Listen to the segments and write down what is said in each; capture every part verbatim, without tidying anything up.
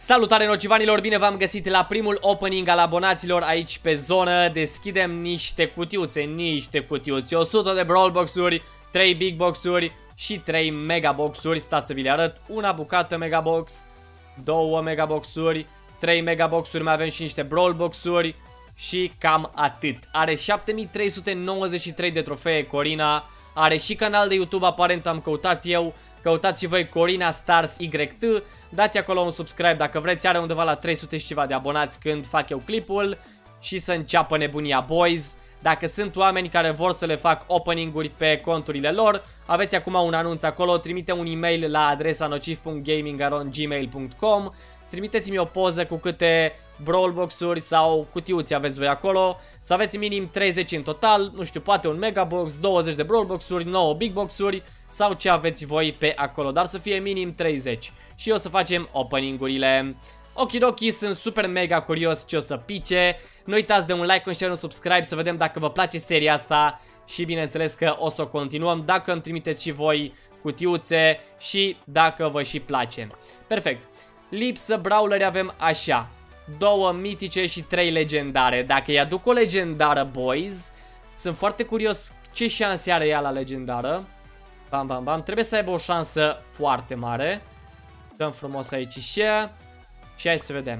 Salutare nocivanilor, bine v-am găsit la primul opening al abonaților aici pe zonă. Deschidem niște cutiuțe, niște cutiuțe, o sută de brawl box-uri, trei big box-uri și trei mega box-uri. Stați să vi le arăt, una bucată mega box, două mega box-uri, trei mega box-uri, mai avem și niște brawl box-uri și cam atât. Are șapte mii trei sute nouăzeci și trei de trofee Corina, are și canal de YouTube, aparent am căutat eu. Căutați și voi Corina Stars Y T. Dați acolo un subscribe dacă vreți. Are undeva la trei sute și ceva de abonați când fac eu clipul. Și să înceapă nebunia, boys. Dacă sunt oameni care vor să le fac opening-uri pe conturile lor, aveți acum un anunț acolo. Trimite un e-mail la adresa nociv punct gaming arond gmail punct com. Trimiteți-mi o poză cu câte brawl box-uri sau cutiuți aveți voi acolo. Să aveți minim treizeci în total. Nu știu, poate un mega box, douăzeci de brawl box-uri, nouă big box-uri sau ce aveți voi pe acolo, dar să fie minim treizeci. Și o să facem opening-urile. Okidoki, sunt super mega curios ce o să pice. Nu uitați de un like, un share, un subscribe să vedem dacă vă place seria asta. Și bineînțeles că o să o continuăm dacă îmi trimiteți și voi cutiuțe și dacă vă și place. Perfect. Lipsă brawleri avem așa: două mitice și trei legendare. Dacă îi aduc o legendară, boys, sunt foarte curios ce șanse are ea la legendară. Bam, bam, bam. Trebuie să aibă o șansă foarte mare. Dăm frumos aici și ea. Și hai să vedem.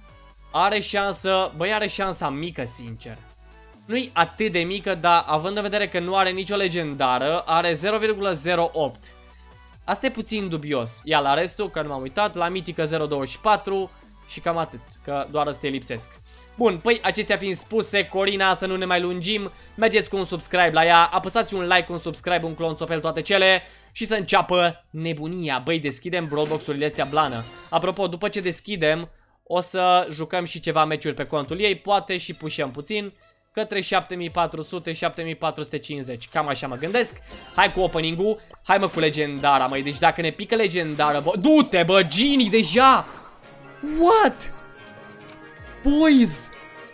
Are șansă, băi, are șansa mică, sincer. Nu-i atât de mică, dar având în vedere că nu are nicio legendară, are zero virgulă zero opt. Asta e puțin dubios. Ia la restul, că nu m-am uitat, la mitică zero virgulă douăzeci și patru și cam atât, că doar ăstea lipsesc. Bun, păi acestea fiind spuse, Corina, să nu ne mai lungim, mergeți cu un subscribe la ea, apăsați un like, un subscribe, un clonțopel, toate cele și să înceapă nebunia. Băi, deschidem brawl box-urile astea blană. Apropo, după ce deschidem, o să jucăm și ceva meciuri pe contul ei, poate și pușăm puțin către șapte mii patru sute șapte mii patru sute cincizeci, cam așa mă gândesc. Hai cu opening-ul, hai mă cu legendara, măi, deci dacă ne pică legendară, bă, du-te, bă, Genie deja! What? Boys!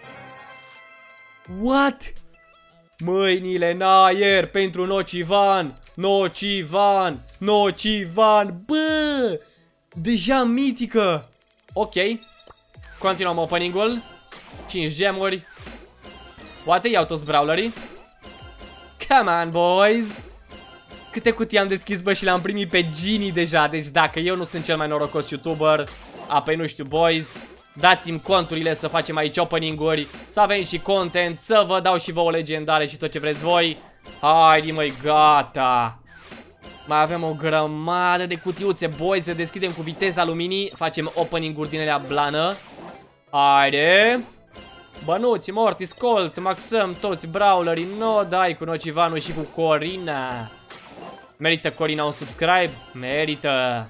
What? Mâinile în aer pentru Nocivan! Nocivan! Nocivan! Bă! Deja mitică! Ok. Continuăm opening-ul. cinci gemuri. Poate iau toți brawlerii. Come on, boys! Câte cutii am deschis, bă, și le-am primit pe Genie deja. Deci dacă eu nu sunt cel mai norocos YouTuber, apoi nu știu, boys, dați-mi conturile să facem aici opening-uri, să avem și content, să vă dau și vouă legendare și tot ce vreți voi. Haide, măi, gata. Mai avem o grămadă de cutiuțe, boys, să deschidem cu viteza luminii. Facem opening-uri din alea blană. Haide. Bănuți, Mortis, Colt, Maxăm, toți brawlerii. No, dai cu Nocivanul și cu Corina. Merită Corina un subscribe? Merită.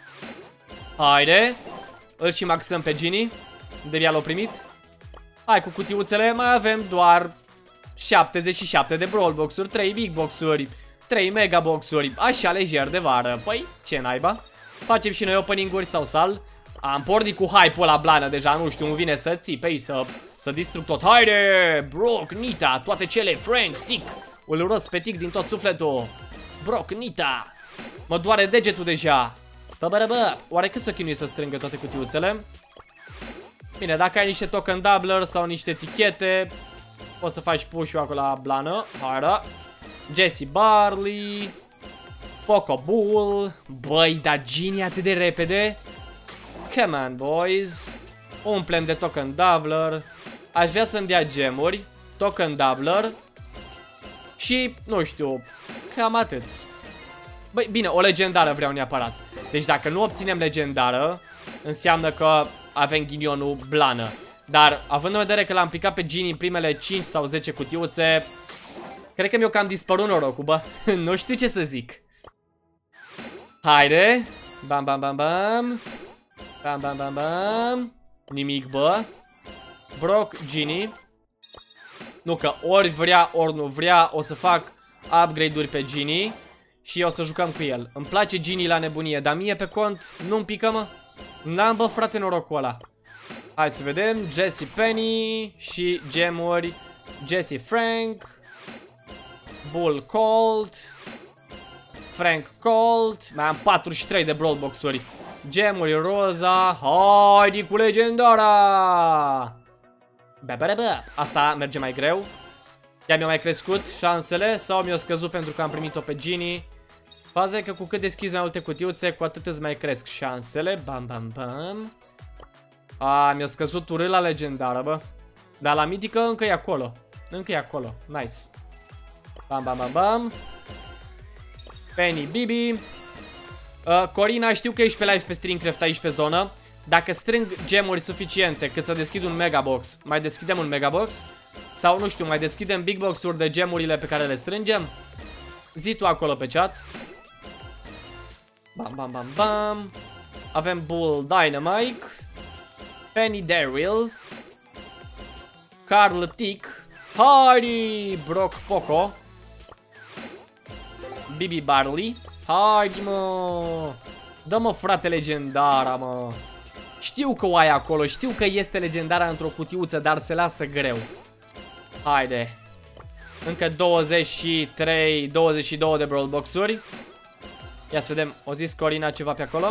Haide. Îl și maxăm pe Genie. De l-a primit. Hai cu cutiuțele. Mai avem doar șaptezeci și șapte de brawl box-uri, trei big box-uri, trei mega box-uri. Așa lejer de vară. Păi ce naiba. Facem și noi opening-uri sau sal. Am pornit cu hype-ul la blană deja. Nu știu, îmi vine să ții pe ei, să, să distrug tot. Haide, Brock, Nita, toate cele. Frank, Tick. Îl urăsc pe Tick din tot sufletul. Brock, Nita. Mă doare degetul deja. Bă, bă, bă, oare cât s-o chinui să strângă toate cutiuțele? Bine, dacă ai niște token doubler sau niște etichete, poți să faci push-ul acolo la blană. Haida. Jesse Barley, Poco Bull. Băi, dar Genie atât de repede. Come on, boys. Umplem de token doubler. Aș vrea să-mi dea gemuri, token doubler și, nu știu, cam atât. Băi, bine, o legendară vreau neapărat. Deci dacă nu obținem legendară, înseamnă că avem ghinionul blană. Dar având în vedere că l-am picat pe Genie în primele cinci sau zece cutiuțe, cred că mi-o cam dispărut norocul, bă. Nu știu ce să zic. Haide. Bam, bam, bam, bam. Bam, bam, bam, bam. Nimic, bă. Brock, Genie. Nu că ori vrea, ori nu vrea, o să fac upgrade-uri pe Genie și o să jucăm cu el. Îmi place Genie la nebunie, dar mie pe cont nu-mi pică, mă. N-am, bă, frate, norocul ăla. Hai să vedem. Jesse Penny și gemuri. Jesse Frank, Bull Colt, Frank Colt. Mai am patruzeci și trei de brawl box-uri. Gemuri roza. Haide cu legendara. Bă, bă, bă. Asta merge mai greu. Ea mi-a mai crescut șansele sau mi-a scăzut pentru că am primit-o pe Genie. Faza e că cu cât deschizi mai multe cutiuțe, cu atât îți mai cresc șansele. Bam, bam, bam. A, mi-a scăzut urâla legendară, bă. Dar la mitică încă e acolo. Încă e acolo. Nice. Bam, bam, bam, bam. Penny, Bibi. Uh, Corina, știu că ești pe live pe Streamcraft aici pe zonă. Dacă strâng gemuri suficiente cât să deschid un megabox, mai deschidem un megabox? Sau nu știu, mai deschidem big box-uri de gemurile pe care le strângem? Zi tu acolo pe chat. Bam, bam, bam, bam. Avem Bull Dynamite, Penny Daryl, Carl Tick, Hardy Brock Poco, Bibi Barley. Haide, mă. Dă-mă, frate, legendara, mă. Știu că o ai acolo, știu că este legendara într-o cutiuță, dar se lasă greu. Haide. Încă douăzeci și trei, douăzeci și doi de brawl box-uri. Ia să vedem, o zis Corina ceva pe acolo?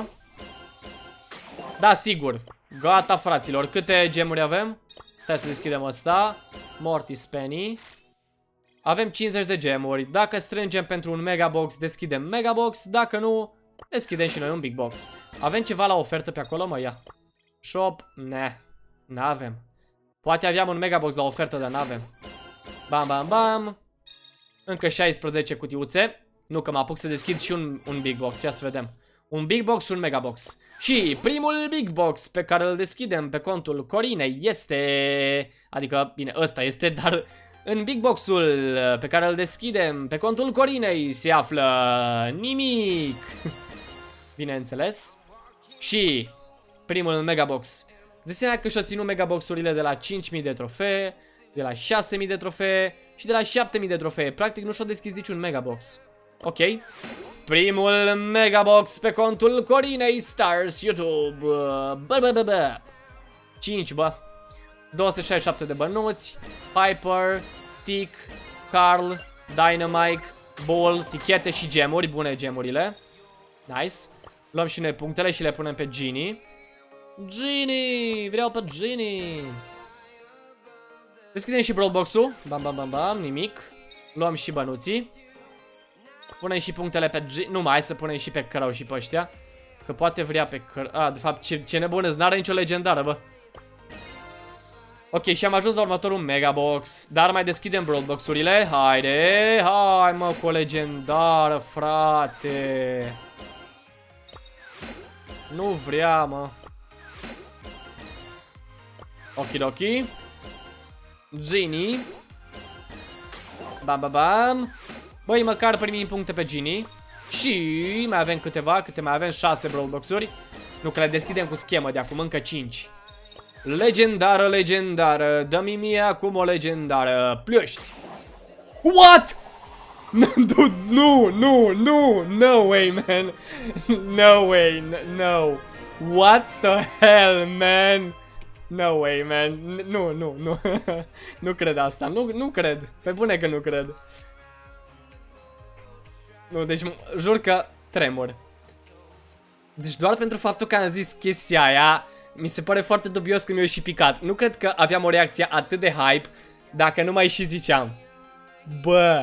Da, sigur. Gata, fraților, câte gemuri avem? Stai să deschidem ăsta. Mortis Penny. Avem cincizeci de gemuri. Dacă strângem pentru un megabox, deschidem megabox. Dacă nu, deschidem și noi un big box. Avem ceva la ofertă pe acolo, mă? Ia. Shop? Ne. N-avem. Poate aveam un megabox la ofertă, dar n-avem. Bam, bam, bam. Încă șaisprezece cutiuțe. Nu că mă apuc să deschid și un, un big box. Ia să vedem. Un big box și un megabox. Și primul big box pe care îl deschidem pe contul Corinei este... Adică, bine, ăsta este, dar... În big box-ul pe care îl deschidem pe contul Corinei se află nimic. Bineînțeles. Și primul megabox. Zice seama că și-o ținut megaboxurile de la cinci mii de trofee, de la șase mii de trofee și de la șapte mii de trofee. Practic nu și-o deschis niciun megabox. Ok. Primul megabox pe contul Corinei Stars YouTube. Bă, bă, bă, bă. cinci, bă. două sute șaizeci și șapte de bănuți. Piper, Tick, Carl, Dynamite, Bull, tichete și gemuri. Bune gemurile. Nice. Luăm și noi punctele și le punem pe Genie. Genie! Vreau pe Genie! Deschidem și brawl box-ul. Bam, bam, bam, bam. Nimic. Luăm și bănuții. Punem și punctele pe Genie. Nu mai, hai să punem și pe Crow și pe ăștia. Că poate vrea pe Crow. Ah, de fapt, ce, ce nebună, n-are nicio legendară, bă. Ok, și am ajuns la următorul megabox. Dar mai deschidem brawl box-urile. Haide, hai mă cu o legendară, frate. Nu vrea, mă. Okidoki. Genie. Bam, bam, bam. Băi, măcar primim puncte pe Genie. Și mai avem câteva, câte mai avem șase brawl box-uri. Nu că le deschidem cu schemă de acum, încă cinci. Legendară, legendară. Dă-mi mie acum o legendară. Plăști. What? Nu, nu, nu, nu, no way, man. No way, no. What the hell, man? No way, man. Nu, nu, nu. Nu cred asta. Nu, nu cred. Pe bune că nu cred. Nu, deci jur că tremur. Deci doar pentru faptul că am zis chestia aia, mi se pare foarte dubios că mi-a și picat. Nu cred că aveam o reacție atât de hype dacă nu mai și ziceam. Bă.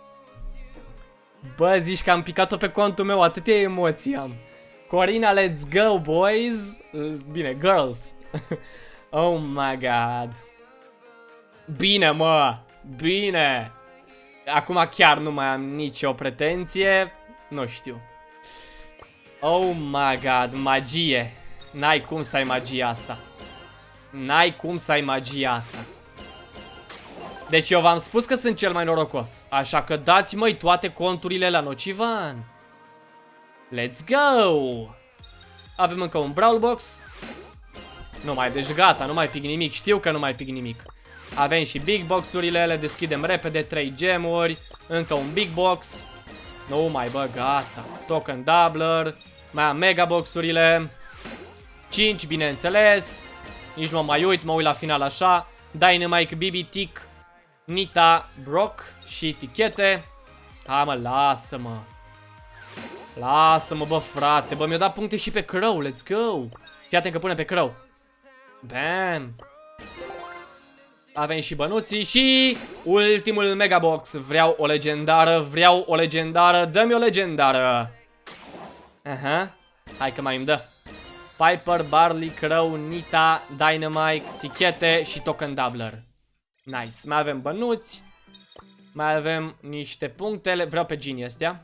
Bă, zici că am picat-o pe contul meu, atâtea emoții am. Corina, let's go, boys. Bine, girls. Oh my god. Bine, mă. Bine. Acum chiar nu mai am nicio pretenție. Nu știu. Oh my god, magie. N-ai cum să ai magia asta. N-ai cum să ai magia asta. Deci eu v-am spus că sunt cel mai norocos. Așa că dați, măi, toate conturile la Nocivan. Let's go. Avem încă un brawl box. Nu mai, deci gata, nu mai pic nimic. Știu că nu mai pic nimic. Avem și big box-urile, le deschidem repede. Trei gemuri. Încă un big box. Nu mai, bă, gata. Token doubler. Mai am mega box-urile. cinci, bineînțeles. Nici nu mă mai uit, mă uit la final așa. Dynamite, Bibi, Tick, Nita, Brock și tichete. Hai, mă, lasă-mă. Lasă-mă, bă, frate. Bă, mi-a dat puncte și pe Crow. Let's go. Fii atent că pune pe Crow. Bam. Avem și bănuții și ultimul megabox. Vreau o legendară, vreau o legendară. Dă-mi o legendară. Aha. Hai că mai îmi dă. Piper, Barley, Crow, Nita, Dynamite, tichete și token doubler. Nice. Mai avem bănuți. Mai avem niște punctele. Vreau pe Genie astea.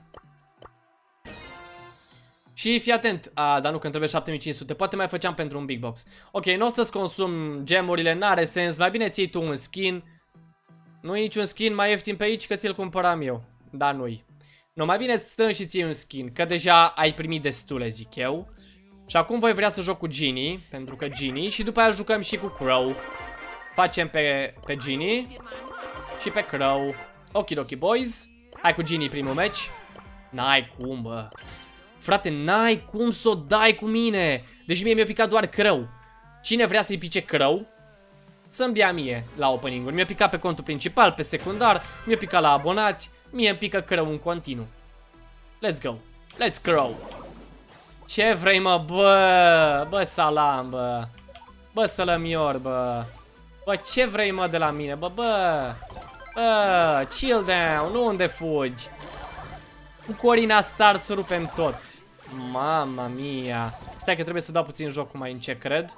Și fii atent. A, dar nu, că îmi trebuie șapte mii cinci sute. Poate mai făceam pentru un big box. Ok, nu o să-ți consum gemurile, n-are sens. Mai bine ții tu un skin. Nu e niciun skin mai ieftin pe aici, că ți-l cumpăram eu. Da, nu-i. Nu, mai bine strâng și ții un skin, că deja ai primit destule, zic eu. Și acum voi vrea să joc cu Genie, pentru că Genie. Și după aia jucăm și cu Crow. Facem pe, pe Genie și pe Crow. Okidoki, boys. Hai cu Genie primul match. N-ai cum, bă. Frate, n-ai cum să o dai cu mine. Deci mie mi-a picat doar Crow. Cine vrea să-i pice Crow, să-mi dea mie la opening-uri. Mi-a picat pe contul principal, pe secundar. Mi-a picat la abonați. Mie îmi pică Crow în continuu. Let's go. Let's Crow. Ce vrei, mă, bă? Bă, salam, bă. Bă, sălămior, bă. Bă, ce vrei, mă, de la mine, bă, bă? Bă, chill down, nu unde fugi. Cu Corina Star să rupem tot. Mama mia. Stai că trebuie să dau puțin jocul mai încet, cred.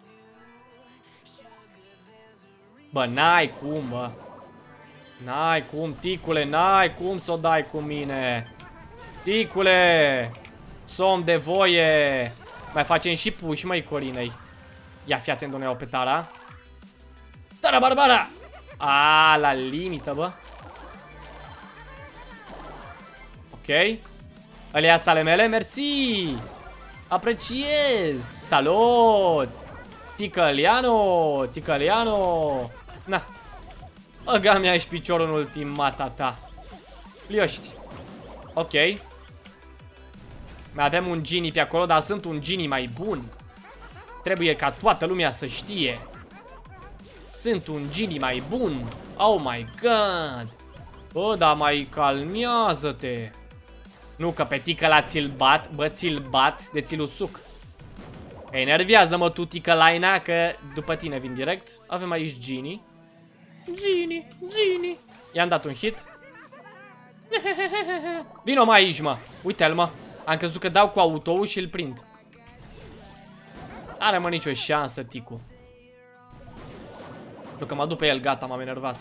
Bă, n-ai cum, bă. N-ai cum, ticule, n-ai cum să o dai cu mine. Ticule. Som de voie. Mai facem și push, măi, Corinei. Ia, fii atent, unde iau pe Tara. Tara Barbara. A, la limită, bă. Ok. Alea sale mele, mersi. Apreciez. Salut. Ticăliano. Ticăliano. Na. Băga mi-a și piciorul în ultimata ta. Lioști. Ok. Mai avem un Genie pe acolo, dar sunt un Genie mai bun. Trebuie ca toată lumea să știe. Sunt un Genie mai bun. Oh my god. Bă, dar mai calmează-te. Nu, că pe ticăla ți-l bat. Bă, ți-l bat de ți-l usuc. Enervează-mă tu, ticălaina, că după tine vin direct. Avem aici Genie. Genie, Genie. I-am dat un hit. Vino mai aici, mă. Uite-l, mă. Am crezut că dau cu auto-ul și îl prind. Are, mă, nicio șansă, ticu. Nu, că mă duc pe el, gata, m-am enervat.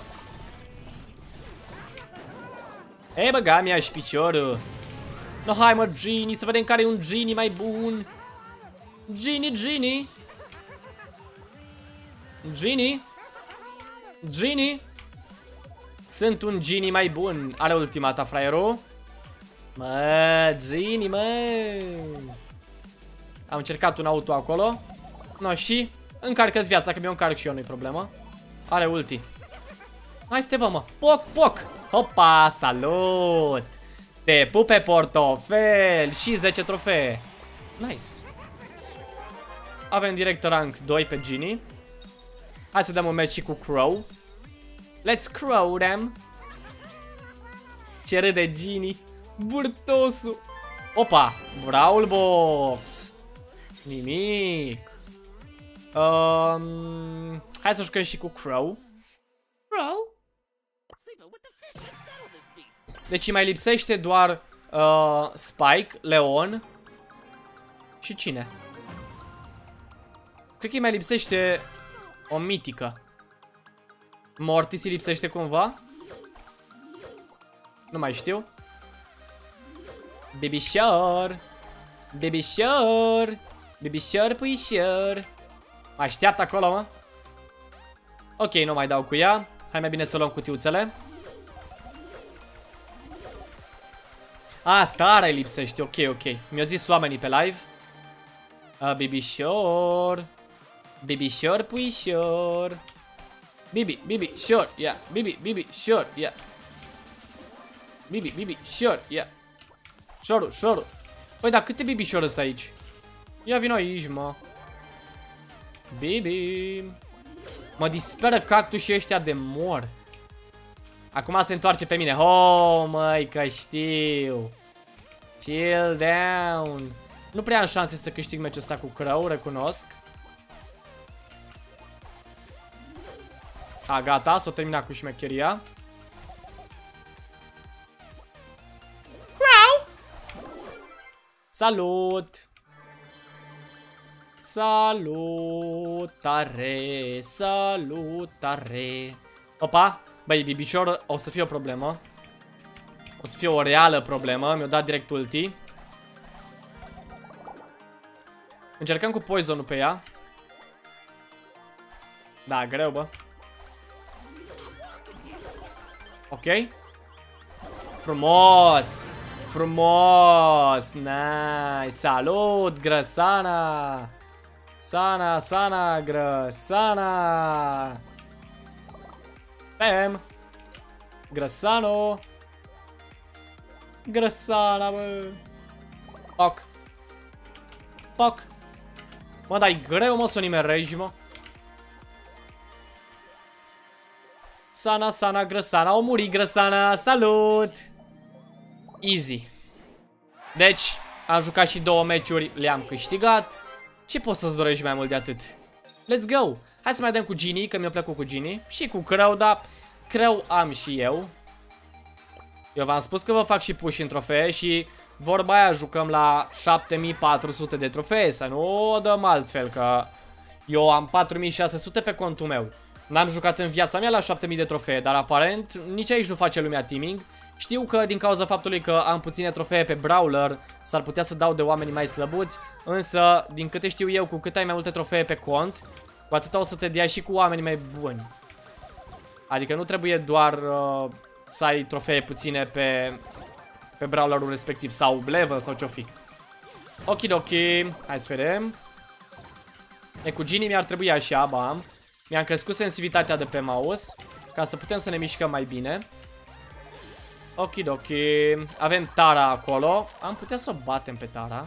Ei, băga mi-a și piciorul. No, hai, mă, Genie, să vedem care e un Genie mai bun. Genie, Genie. Genie. Genie. Sunt un Genie mai bun. Are ultimata, fraierul. Mă, Genie, mă. Am încercat un auto acolo. No, și încarcă-ți viața, că mi-o încarc și eu, nu-i problemă. Are ulti. Hai să te vă, mă. Poc, poc. Hopa, salut. Te pup pe portofel. Și zece trofee. Nice. Avem direct rank doi pe Genie. Hai să dăm un match și cu Crow. Let's Crow them. Ce râde Genie. Burtosul. Opa, Brawl Box. Nimic. um, Hai să jucăm și cu Crow. Crow. Deci mai lipsește doar uh, Spike, Leon și cine? Cred că îi mai lipsește o mitică. Mortis îi lipsește cumva? Nu mai știu. Bibișor. Bibișor. Bibișor, puișor. Mă așteaptă acolo, mă. Ok, nu mai dau cu ea. Hai mai bine să luăm cutiuțele. A, Tara îi lipsește. Ok, ok. Mi-au zis oamenii pe live. A, bibișor. Bibișor, puișor. Bibi, Bibi, sure, yeah. Bibi, Bibi, sure, yeah. Bibi, Bibi, sure, yeah. Șoru, șoru. Păi, dar câte bibișori sunt aici? Ia vino aici, mă. Bibi. Mă disperă cactușii ăștia de mor. Acum se întoarce pe mine. Oh, măi, că știu. Chill down. Nu prea am șanse să câștig meciul ăsta cu Crow, recunosc. A, gata, s-o terminat cu șmecheria. Crow! Salut! Salutare! Salutare! Opa! Băi, bibișor, o să fie o problemă. O să fie o reală problemă. Mi-o dat direct ulti. Încercăm cu poison-ul pe ea. Da, greu, bă. Ok. Frumos. Frumos. Nice. Salut, Grăsana. Sana, Sana, Grăsana. Bam. Grăsano. Grăsana, bă. Poc. Poc. Mă, dar e greu, mă, să o nimerești, mă. Sana, Sana, Grăsana. O muri, Grăsana. Salut. Easy. Deci, am jucat și două meciuri, le-am câștigat. Ce poți să-ți dorești mai mult de atât? Let's go. Hai să mai dăm cu Genie, că mi-a plăcut cu Genie. Și cu Crow, dar Crow am și eu. Eu v-am spus că vă fac și push în trofee și vorba aia jucăm la șapte mii patru sute de trofee. Să nu o dăm altfel, că eu am patru mii șase sute pe contul meu. N-am jucat în viața mea la șapte mii de trofee, dar aparent nici aici nu face lumea teaming. Știu că din cauza faptului că am puține trofee pe Brawler s-ar putea să dau de oamenii mai slăbuți. Însă, din câte știu eu, cu cât ai mai multe trofee pe cont, cu atât o să te dea și cu oamenii mai buni. Adică nu trebuie doar uh, să ai trofee puține pe, pe Brawlerul respectiv sau level sau ce-o fi. Okidoki, hai să vedem. E, cu Genie mi-ar trebui așa, bam. Mi-am crescut sensibilitatea de pe mouse ca să putem să ne mișcăm mai bine. Okidoki. Avem Tara acolo. Am putea să o batem pe Tara.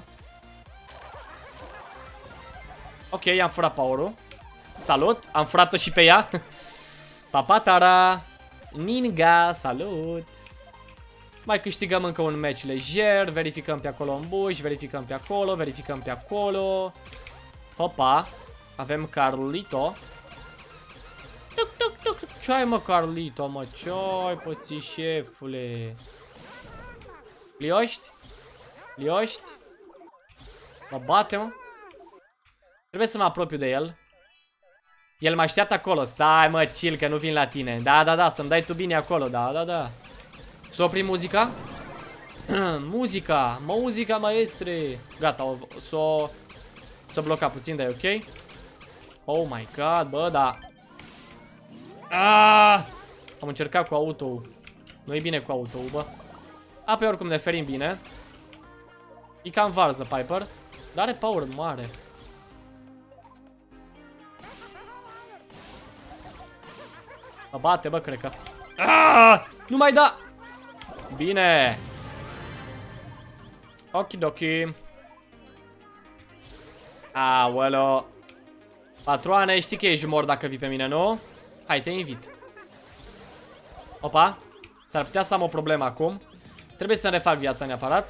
Ok, i-am furat power-ul. Salut, am furat-o și pe ea. Papa Tara. Ninga, salut. Mai câștigăm încă un match lejer. Verificăm pe acolo în bush, verificăm pe acolo, verificăm pe acolo. Hopa. Avem Carlito. Tuc, tuc, tuc. Ce ai, mă, Carlito, mă? Ce ai pățit, șefule? Lioști? Lioști? Mă bate, mă? Trebuie să mă apropiu de el. El mă așteaptă acolo. Stai, mă, chill, că nu vin la tine. Da, da, da, să-mi dai tu bine acolo. Da, da, da. S-o opri muzica? Muzica. Muzica, maestre. Gata, s-o s-o blocat puțin, dar e ok. Oh my god, bă, da. Ah! Am încercat cu auto. Nu e bine cu auto, bă. A, pe oricum ne ferim bine. E cam varză Piper, dar are power mare. Mă bate, bă, cred că. Ah! Nu mai da! Bine! Okidoki. Aoleo. Patroane, știi că ești mor dacă vii pe mine, nu? Hai, te invit. Opa. S-ar putea să am o problemă acum. Trebuie să-mi refac viața neapărat.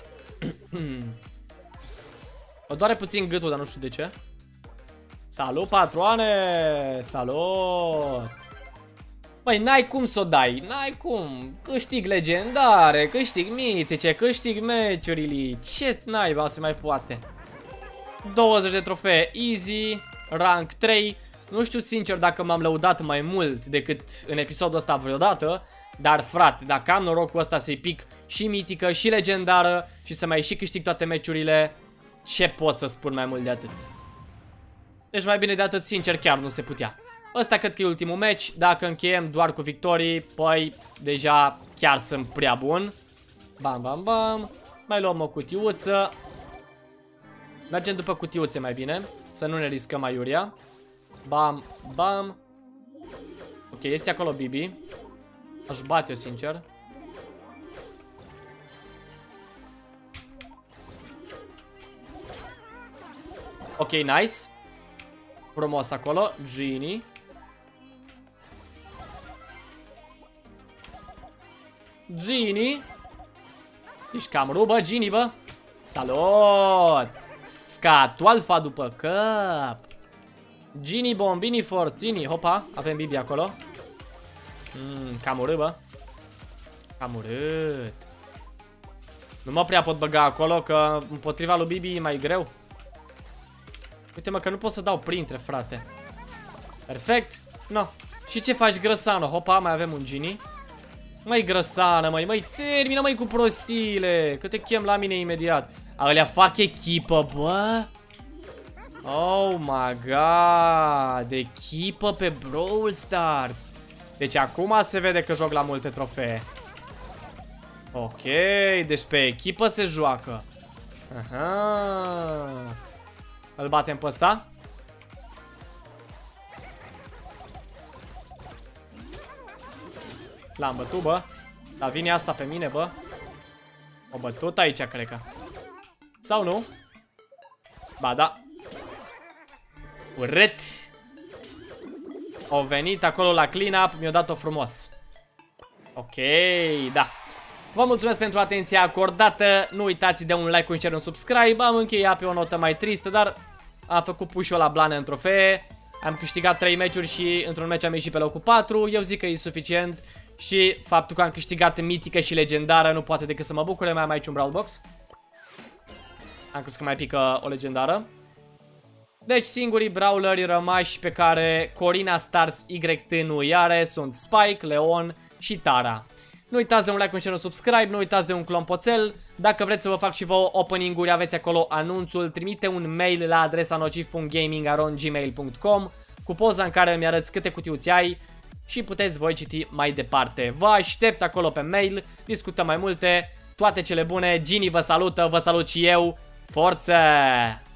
Mă doare puțin gâtul, dar nu știu de ce. Salut, patroane! Salut! Băi, n-ai cum să o dai. N-ai cum. Câștig legendare, câștig mitice, câștig meciurile. Ce naiba se mai poate? douăzeci de trofee easy. Rank trei. Nu știu sincer dacă m-am lăudat mai mult decât în episodul ăsta vreodată. Dar frate, dacă am norocul ăsta să-i pic și mitică și legendară și să mai și câștig toate meciurile, ce pot să spun mai mult de atât? Deci mai bine de atât, sincer, chiar nu se putea. Ăsta cred că e ultimul match. Dacă încheiem doar cu victorii, păi deja chiar sunt prea bun. Bam, bam, bam. Mai luăm o cutiuță. Mergem după cutiuțe mai bine, să nu ne riscăm aiurea. Bam, bam. Ok, este acolo Bibi. Aș bate eu, sincer. Ok, nice. Frumos acolo, Genie. Genie. Ești cam rubă, Genie, bă. Salut! Scatul alfa după cap. Gini, bombini, forțini. Hopa, avem Bibi acolo. Mm, cam urât, bă. Cam urât. Nu mă prea pot băga acolo, că împotriva lui Bibi e mai greu. Uite-mă că nu pot să dau printre, frate. Perfect. No. Și ce faci, grăsană? Hopa, mai avem un Gini. Măi, grăsană, măi, măi, termină, măi, cu prostiile. Că te chem la mine imediat. Alea fac echipă, bă. Oh my god. Echipă pe Brawl Stars. Deci acum se vede că joc la multe trofee. Ok, deci pe echipă se joacă. Aha. Îl batem pe ăsta. L-am bătut, bă. Dar vine asta pe mine, bă. O bătut aici, cred că. Sau nu? Ba da. Urât. Au venit acolo la clean up, mi-au dat-o frumos. Ok, da. Vă mulțumesc pentru atenția acordată. Nu uitați de un like, un share, un subscribe. Am încheiat pe o notă mai tristă, dar am făcut push-ul la blană în trofee. Am câștigat trei meciuri și într-un meci am ieșit pe locul patru. Eu zic că e suficient. Și faptul că am câștigat mitică și legendară nu poate decât să mă bucure. Mai am aici un Brawl Box. Am crezut că mai pică o legendară. Deci singurii brawleri rămași pe care Corina Stars Y T nu îi are sunt Spike, Leon și Tara. Nu uitați de un like, un share, un subscribe, nu uitați de un clonpoțel. Dacă vreți să vă fac și vouă opening-uri, aveți acolo anunțul. Trimite un mail la adresa nociv punct gaming arond gmail punct com cu poza în care îmi arăți câte cutiuți ai și puteți voi citi mai departe. Vă aștept acolo pe mail, discutăm mai multe. Toate cele bune, Gini vă salută, vă salut și eu. Forță!